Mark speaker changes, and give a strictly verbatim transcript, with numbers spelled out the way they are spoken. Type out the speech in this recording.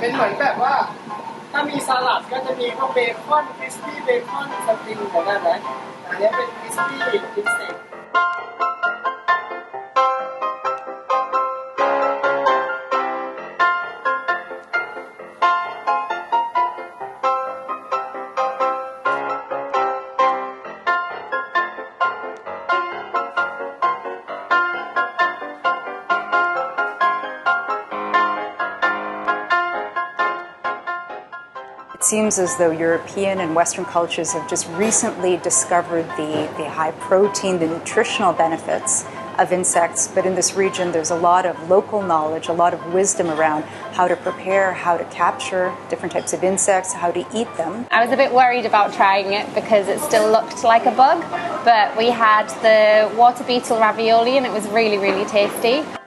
Speaker 1: เป็นเหมือนแบบว่าถ้ามีสลัดก็จะมีพวกเบคอนคริสปี้เบคอนสปริงเหมือนกันนะอันนี้เป็นคริสปี้พิเศษ
Speaker 2: It seems as though European and Western cultures have just recently discovered the, the high protein, the nutritional benefits of insects, but in this region there's a lot of local knowledge, a lot of wisdom around how to prepare, how to capture different types of insects, how to eat them.
Speaker 3: I was a bit worried about trying it because it still looked like a bug, but we had the water beetle ravioli and it was really, really tasty.